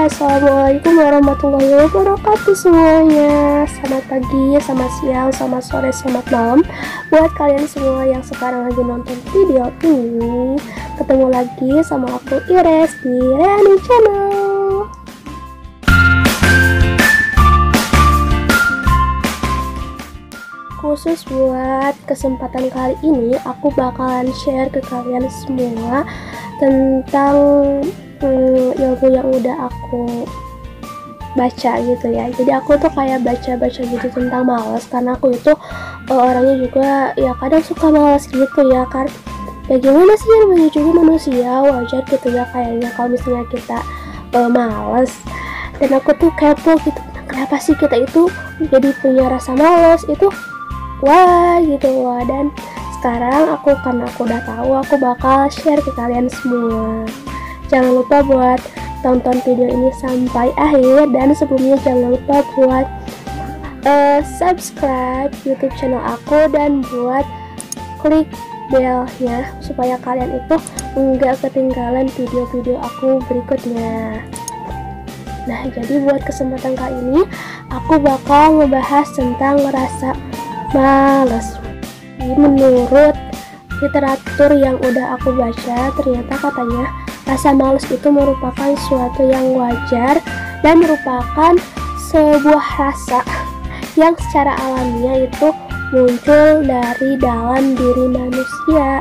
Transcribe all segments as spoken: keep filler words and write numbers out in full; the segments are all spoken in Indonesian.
Assalamualaikum warahmatullahi wabarakatuh semuanya. Selamat pagi, selamat siang, selamat sore, selamat malam buat kalian semua yang sekarang lagi nonton video ini. Ketemu lagi sama aku Ires di Reani Channel. Khusus buat kesempatan kali ini, aku bakalan share ke kalian semua tentang Hmm, ilmu yang udah aku baca gitu ya. Jadi aku tuh kayak baca-baca gitu tentang malas, karena aku itu uh, orangnya juga ya kadang suka malas gitu ya kan. Ya gimana sih, namanya juga manusia, wajar gitu ya kayaknya kalau misalnya kita uh, malas. Dan aku tuh kepo gitu, kenapa sih kita itu jadi punya rasa malas itu, wah gitu wah. Dan sekarang aku, karena aku udah tahu, aku bakal share ke kalian semua. Jangan lupa buat tonton video ini sampai akhir, dan sebelumnya jangan lupa buat uh, subscribe YouTube channel aku dan buat klik belnya supaya kalian itu enggak ketinggalan video-video aku berikutnya. Nah, jadi buat kesempatan kali ini aku bakal ngebahas tentang rasa malas. Menurut literatur yang udah aku baca, ternyata katanya rasa malas itu merupakan suatu yang wajar dan merupakan sebuah rasa yang secara alamiah itu muncul dari dalam diri manusia.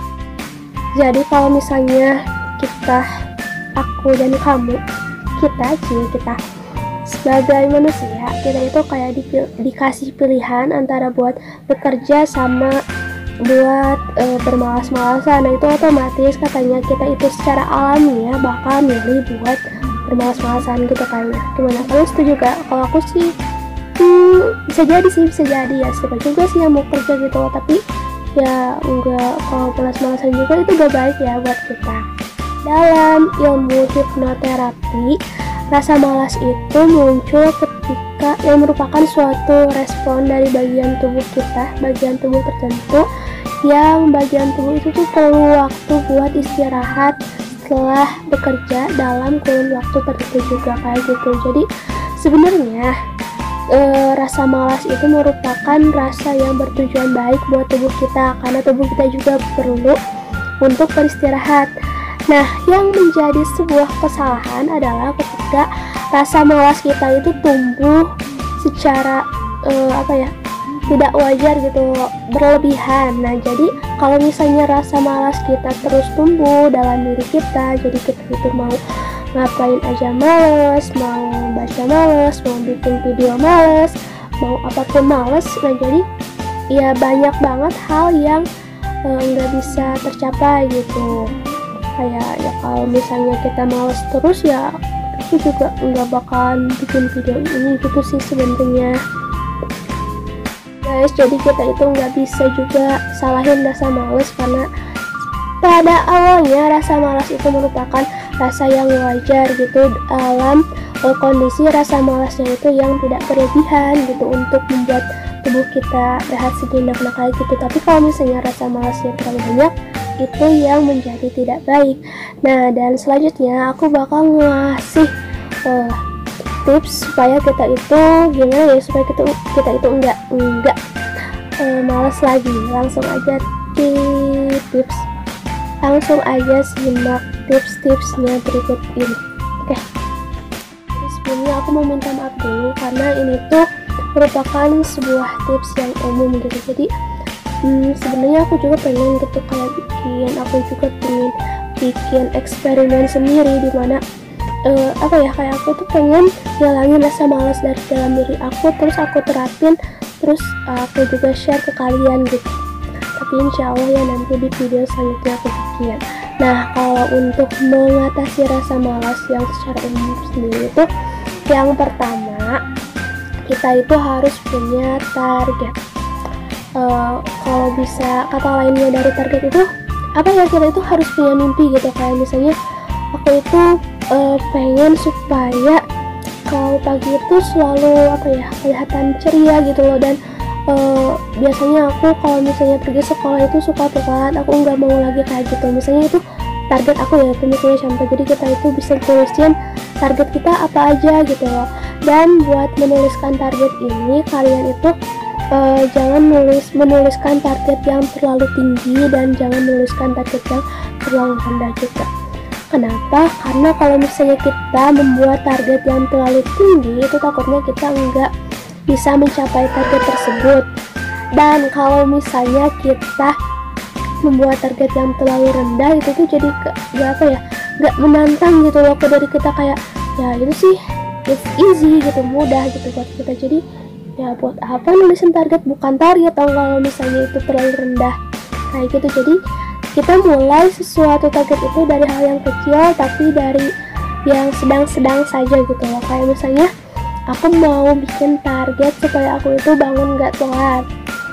Jadi kalau misalnya kita, aku dan kamu, kita sih kita sebagai manusia, kita itu kayak dipil- dikasih pilihan antara buat bekerja sama buat e, bermalas-malasan. Nah, itu otomatis katanya kita itu secara alami ya bakal milih buat bermalas-malasan gitu kayaknya. Gimana, kalian setuju gak? Kalau aku sih hmm, bisa jadi sih, bisa jadi ya, siapa juga sih yang mau kerja gitu loh, tapi ya enggak, kalau malas-malasan juga itu gak baik ya buat kita. Dalam ilmu hipnoterapi, rasa malas itu muncul ketika yang merupakan suatu respon dari bagian tubuh kita, bagian tubuh tertentu, yang bagian tubuh itu tuh perlu waktu buat istirahat setelah bekerja dalam kurun waktu tertentu juga kayak gitu. Jadi sebenarnya e, rasa malas itu merupakan rasa yang bertujuan baik buat tubuh kita, karena tubuh kita juga perlu untuk beristirahat. Nah, yang menjadi sebuah kesalahan adalah ketika rasa malas kita itu tumbuh secara uh, apa ya, tidak wajar gitu, berlebihan. Nah, jadi kalau misalnya rasa malas kita terus tumbuh dalam diri kita, jadi kita itu mau ngapain aja males, mau baca males, mau bikin video males, mau apapun males. Nah, jadi ya banyak banget hal yang nggak uh, bisa tercapai gitu. Kayak ya kalau misalnya kita males terus, ya aku juga nggak bakalan bikin video ini gitu sih sebenarnya guys. Jadi kita itu nggak bisa juga salahin rasa males, karena pada awalnya rasa malas itu merupakan rasa yang wajar gitu dalam uh, kondisi rasa malasnya itu yang tidak berlebihan gitu untuk membuat tubuh kita rehat sejenak, nah kayak gitu. Tapi kalau misalnya rasa malasnya terlalu banyak, itu yang menjadi tidak baik. Nah, dan selanjutnya aku bakal ngasih uh, tips supaya kita itu gimana ya, supaya kita kita itu enggak enggak uh, malas lagi. Langsung aja di tips langsung aja simak tips-tipsnya berikut ini. Oke, okay. Sebelumnya aku mau minta maaf dulu karena ini tuh merupakan sebuah tips yang umum gitu. Jadi Hmm, sebenarnya aku juga pengen gitu kayak bikin, aku juga pengen bikin eksperimen sendiri, dimana uh, apa ya, kayak aku tuh pengen ngilangin rasa malas dari dalam diri aku, terus aku terapin, terus uh, aku juga share ke kalian gitu. Tapi insya Allah ya nanti di video selanjutnya aku bikin. Nah, kalau untuk mengatasi rasa malas yang secara umum sendiri itu, yang pertama kita itu harus punya target. Uh, kalau bisa kata lainnya dari target itu apa ya, kita itu harus punya mimpi gitu. Kayak misalnya aku itu uh, pengen supaya kalau pagi itu selalu apa ya, kelihatan ceria gitu loh. Dan uh, biasanya aku kalau misalnya pergi sekolah itu suka telat, aku nggak mau lagi kayak gitu. Misalnya itu target aku ya, itu misalnya contoh. Jadi kita itu bisa tulisin target kita apa aja gitu loh. Dan buat menuliskan target ini kalian itu uh, jangan nulis menuliskan target yang terlalu tinggi dan jangan menuliskan target yang terlalu rendah juga. Kenapa? Karena kalau misalnya kita membuat target yang terlalu tinggi, itu takutnya kita enggak bisa mencapai target tersebut. Dan kalau misalnya kita membuat target yang terlalu rendah, itu tuh jadi ke, ya apa ya, nggak menantang gitu loh. Dari kita kayak ya itu sih it's easy gitu, mudah gitu buat kita. Jadi ya buat apa nulisin target bukan target atau kalau misalnya itu terlalu rendah kayak gitu. Jadi kita mulai sesuatu target itu dari hal yang kecil, tapi dari yang sedang-sedang saja gitu loh. Kayak misalnya aku mau bikin target supaya aku itu bangun gak telat,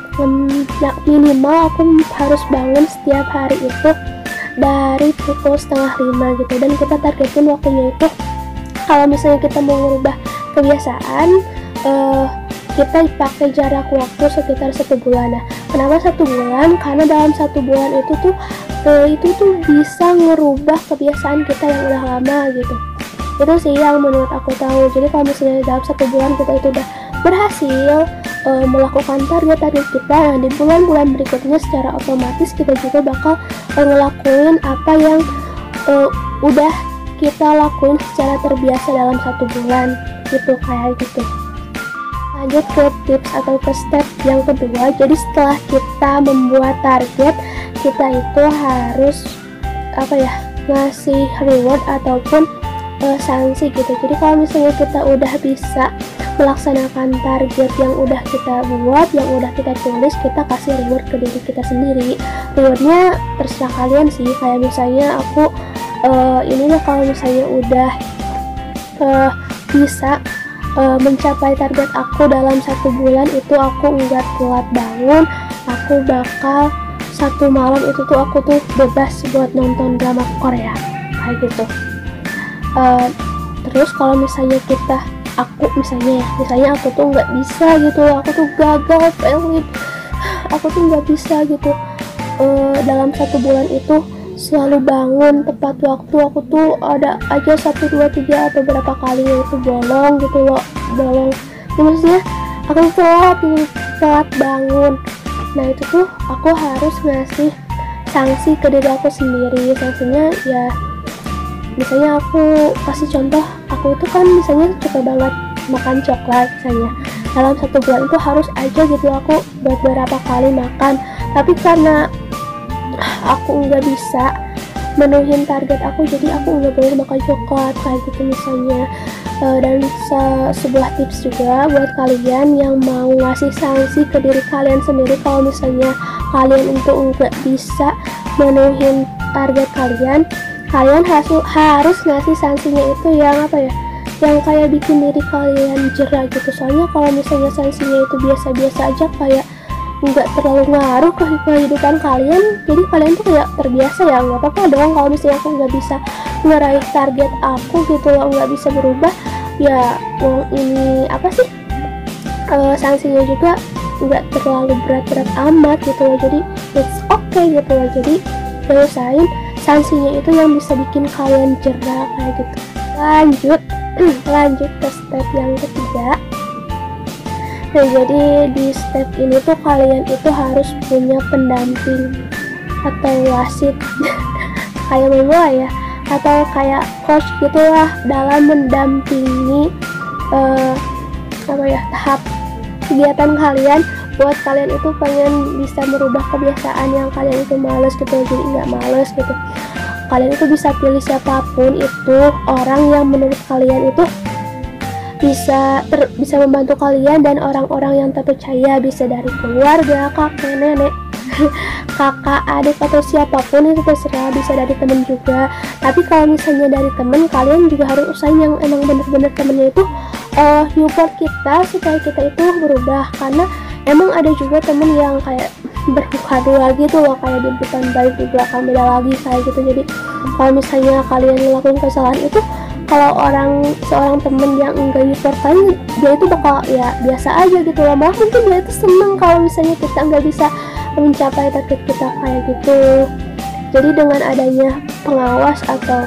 minimal aku harus bangun setiap hari itu dari pukul setengah lima gitu. Dan kita targetin waktunya itu, kalau misalnya kita mau merubah kebiasaan, uh, kita pakai jarak waktu sekitar satu bulan. Nah, kenapa satu bulan? Karena dalam satu bulan itu tuh e, itu tuh bisa ngerubah kebiasaan kita yang udah lama gitu. Itu sih yang menurut aku tahu. Jadi kalau misalnya dalam satu bulan kita itu udah berhasil e, melakukan target-target kita, nah di bulan-bulan berikutnya secara otomatis kita juga bakal e, ngelakuin apa yang e, udah kita lakuin secara terbiasa dalam satu bulan gitu, kayak gitu. Lanjut ke tips atau ke step yang kedua. Jadi setelah kita membuat target, kita itu harus apa ya, ngasih reward ataupun uh, sanksi gitu. Jadi kalau misalnya kita udah bisa melaksanakan target yang udah kita buat, yang udah kita tulis, kita kasih reward ke diri kita sendiri. Rewardnya terserah kalian sih. Kayak misalnya aku uh, ini lah, kalau misalnya udah uh, bisa Uh, mencapai target aku dalam satu bulan itu, aku nggak telat bangun, aku bakal satu malam itu tuh aku tuh bebas buat nonton drama Korea kayak gitu. Uh, terus kalau misalnya kita aku misalnya ya misalnya aku tuh nggak bisa gitu, aku tuh gagal failing, aku tuh nggak bisa gitu uh, dalam satu bulan itu selalu bangun tepat waktu, aku tuh ada aja satu dua tiga atau berapa kali itu bolong gitu loh, bolong ya, maksudnya aku telat gitu, telat bangun. Nah itu tuh aku harus ngasih sanksi ke diri aku sendiri. Sanksinya ya misalnya aku kasih contoh, aku itu kan misalnya suka banget makan coklat misalnya, dalam satu bulan itu harus aja gitu aku beberapa kali makan, tapi karena aku nggak bisa menuhin target aku, jadi aku nggak boleh makan coklat kayak gitu misalnya. Uh, dan se- sebuah tips juga buat kalian yang mau ngasih sanksi ke diri kalian sendiri, kalau misalnya kalian itu nggak bisa menuhin target kalian, kalian harus harus ngasih sanksinya itu yang apa ya, yang kayak bikin diri kalian jera gitu. Soalnya kalau misalnya sanksinya itu biasa-biasa aja, kayak nggak terlalu ngaruh ke kehidupan kalian, jadi kalian tuh kayak terbiasa, ya nggak apa-apa dong kalau misalnya aku nggak bisa ngeraih target aku gitu loh, nggak bisa berubah ya. Oh, ini apa sih uh, sanksinya juga nggak terlalu berat-berat amat gitu loh, jadi it's okay gitu loh. Jadi usahain sanksinya itu yang bisa bikin kalian jera kayak gitu. Lanjut lanjut ke step yang ketiga. Nah, jadi di step ini tuh kalian itu harus punya pendamping atau wasit kayak memula ya, atau kayak coach gitulah dalam mendampingi uh, apa ya tahap kegiatan kalian, buat kalian itu pengen bisa merubah kebiasaan yang kalian itu males gitu, jadi nggak males gitu. Kalian itu bisa pilih siapapun itu orang yang menurut kalian itu bisa ter, bisa membantu kalian, dan orang-orang yang terpercaya, bisa dari keluarga, kakek, nenek, kakak, adik, atau siapapun itu terserah, bisa dari temen juga. Tapi kalau misalnya dari temen, kalian juga harus usahain yang emang bener-bener temennya itu uh, support kita supaya kita itu berubah. Karena emang ada juga temen yang kayak bermuka dua gitu loh, kayak di depan baik di belakang beda lagi kayak gitu. Jadi kalau misalnya kalian ngelakuin kesalahan itu, kalau orang seorang temen yang enggak support kalian, dia itu bakal ya biasa aja gitu loh, malah mungkin dia itu seneng kalau misalnya kita nggak bisa mencapai target kita kayak gitu. Jadi dengan adanya pengawas atau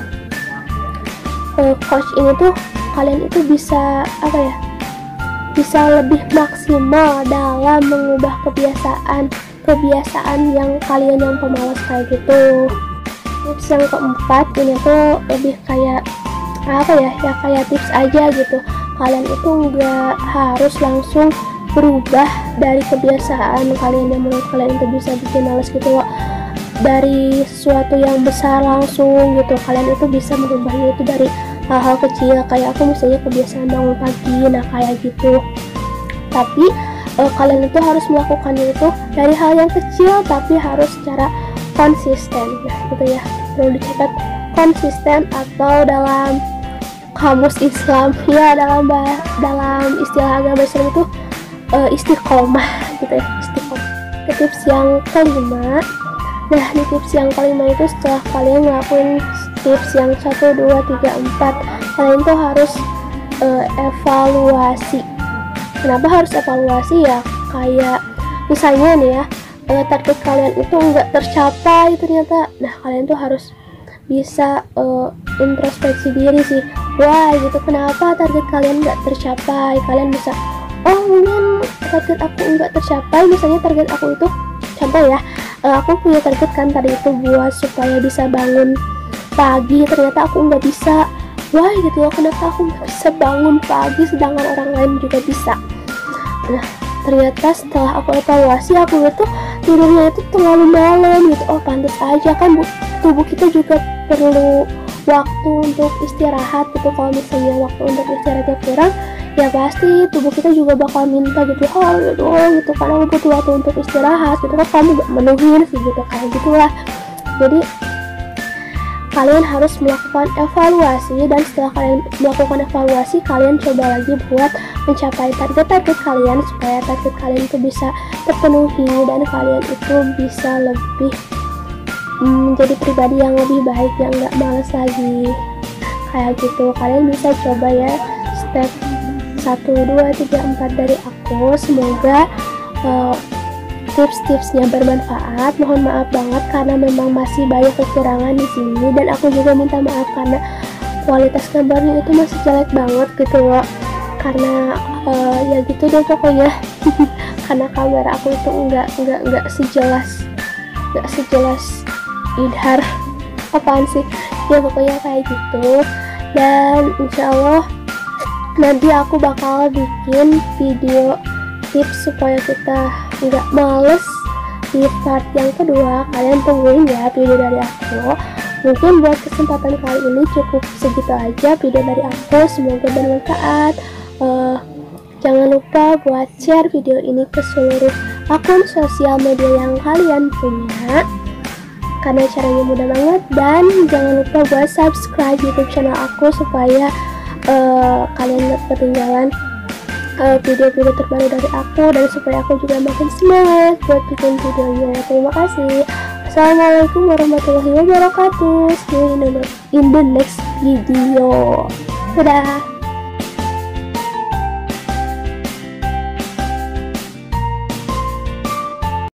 uh, coach ini tuh kalian itu bisa apa ya, bisa lebih maksimal dalam mengubah kebiasaan kebiasaan yang kalian yang pemalas kayak gitu. Tips yang keempat ini tuh lebih kayak apa ya, ya kayak tips aja gitu. Kalian itu nggak harus langsung berubah dari kebiasaan kalian yang menurut kalian itu bisa bikin males gitu loh, dari sesuatu yang besar langsung gitu. Kalian itu bisa merubahnya itu dari hal-hal kecil, kayak aku misalnya kebiasaan bangun pagi, nah kayak gitu. Tapi eh, kalian itu harus melakukannya itu dari hal yang kecil tapi harus secara konsisten, nah gitu ya, perlu dicatat konsisten, atau dalam kamus Islam ya, dalam dalam istilah agama Islam itu uh, istiqomah gitu ya, istiqomah. Ke tips yang kelima, nah di tips yang kelima itu setelah kalian ngelakuin tips yang satu, dua, tiga, empat, kalian tuh harus uh, evaluasi. Kenapa harus evaluasi ya? Kayak misalnya nih ya, uh, target kalian itu nggak tercapai ternyata, nah kalian tuh harus bisa uh, introspeksi diri sih. Wah gitu, kenapa target kalian nggak tercapai? Kalian bisa, oh mungkin target aku nggak tercapai, misalnya target aku itu contoh ya, uh, aku punya target kan tadi itu buat supaya bisa bangun pagi, ternyata aku nggak bisa. Wah gitu ya, kenapa aku nggak bisa bangun pagi sedangkan orang lain juga bisa? Nah ternyata setelah aku evaluasi, aku itu tidurnya itu terlalu malam gitu. Oh pantas aja kan, bu, tubuh kita juga perlu waktu untuk istirahat gitu. Kalau misalnya waktu untuk istirahatnya kurang, ya pasti tubuh kita juga bakal minta gitu, oh gitu, gitu karena aku butuh waktu untuk istirahat gitu kan, kamu gak menuhin sih gitu, kayak gitulah. Jadi kalian harus melakukan evaluasi, dan setelah kalian melakukan evaluasi, kalian coba lagi buat mencapai target-target kalian supaya target kalian itu bisa terpenuhi dan kalian itu bisa lebih menjadi pribadi yang lebih baik, yang gak males lagi kayak gitu. Kalian bisa coba ya step satu, dua, tiga, empat dari aku. Semoga uh, tips-tipsnya bermanfaat. Mohon maaf banget karena memang masih banyak kekurangan di sini, dan aku juga minta maaf karena kualitas gambarnya itu masih jelek banget gitu loh. Karena uh, ya gitu deh pokoknya. Karena kamera aku itu enggak enggak enggak sejelas enggak sejelas Idhar, apaan sih ya, pokoknya kayak gitu. Dan insya Allah nanti aku bakal bikin video tips supaya kita nggak males di part yang kedua. Kalian tungguin ya video dari aku. Mungkin buat kesempatan kali ini cukup segitu aja video dari aku, semoga bermanfaat. uh, jangan lupa buat share video ini ke seluruh akun sosial media yang kalian punya, karena caranya mudah banget. Dan jangan lupa buat subscribe YouTube channel aku supaya uh, kalian gak ketinggalan uh, video-video terbaru dari aku, dan supaya aku juga makin semangat buat bikin videonya. Terima kasih. Assalamualaikum warahmatullahi wabarakatuh. See you in the next video. Dadah.